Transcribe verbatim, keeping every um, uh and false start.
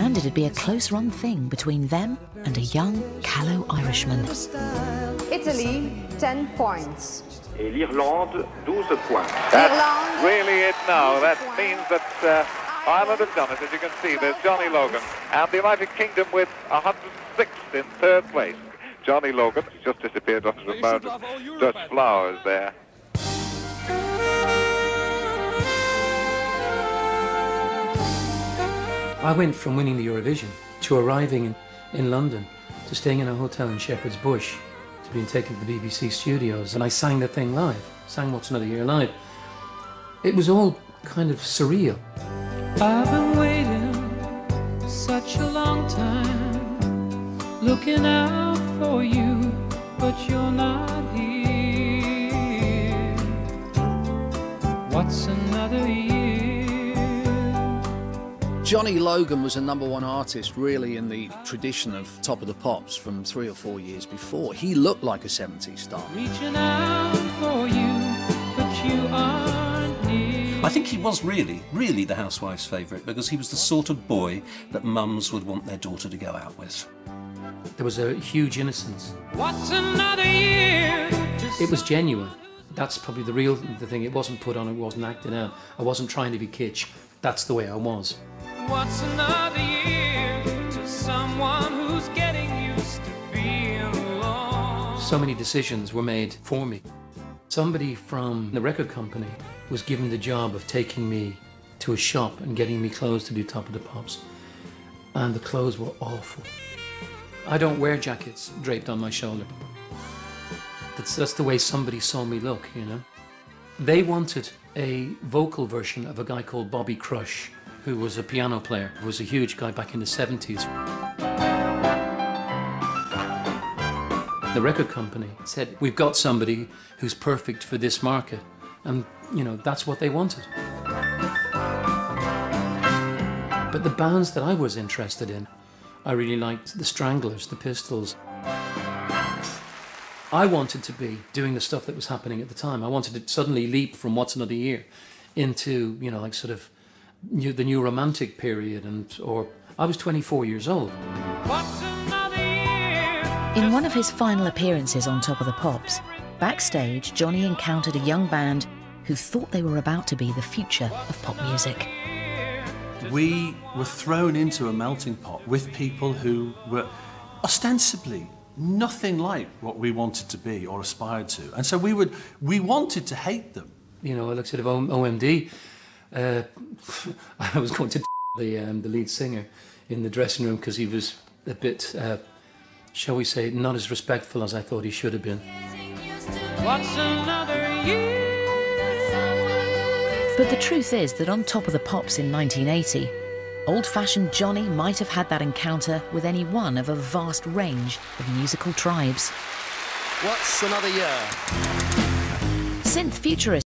and it'd be a close-run thing between them and a young, callow Irishman. Italy, ten points. Et l'Irlande, twelve points. That's really it now. That means that uh, Ireland have done it. As you can see, there's Johnny Logan. And the United Kingdom with one hundred sixth in third place. Johnny Logan has just disappeared under the mound of Dutch flowers there. I went from winning the Eurovision to arriving in, in London to staying in a hotel in Shepherd's Bush to being taken to the B B C studios, and I sang the thing live, sang What's Another Year live. It was all kind of surreal. I've been waiting such a long time, looking out for you, but you're not here. What's another year? Johnny Logan was a number one artist really in the tradition of Top of the Pops from three or four years before. He looked like a seventies star. Reaching out for you, but you aren't near. I think he was really, really the housewife's favourite because he was the sort of boy that mums would want their daughter to go out with. There was a huge innocence. What's another year? It was genuine. That's probably the real the thing. It wasn't put on, it wasn't acted out. I wasn't trying to be kitsch. That's the way I was. What's another year to someone who's getting used to being alone? So many decisions were made for me. Somebody from the record company was given the job of taking me to a shop and getting me clothes to do Top of the Pops. And the clothes were awful. I don't wear jackets draped on my shoulder. That's, that's the way somebody saw me look, you know. They wanted a vocal version of a guy called Bobby Crush, who was a piano player, who was a huge guy back in the seventies. The record company said, we've got somebody who's perfect for this market. And, you know, that's what they wanted. But the bands that I was interested in, I really liked the Stranglers, the Pistols. I wanted to be doing the stuff that was happening at the time. I wanted to suddenly leap from What's Another Year into, you know, like sort of new, the new romantic period, and or I was twenty-four years old. What's another year? In one of his final appearances on Top of the Pops, backstage, Johnny encountered a young band who thought they were about to be the future of pop music. We were thrown into a melting pot with people who were ostensibly nothing like what we wanted to be or aspired to. And so we would, we wanted to hate them. You know, I looked at O M D. Uh, I was going to the, um, the lead singer in the dressing room because he was a bit, uh, shall we say, not as respectful as I thought he should have been. What's another year? But the truth is that on Top of the Pops in nineteen eighty, old-fashioned Johnny might have had that encounter with any one of a vast range of musical tribes. What's another year? Synth futurist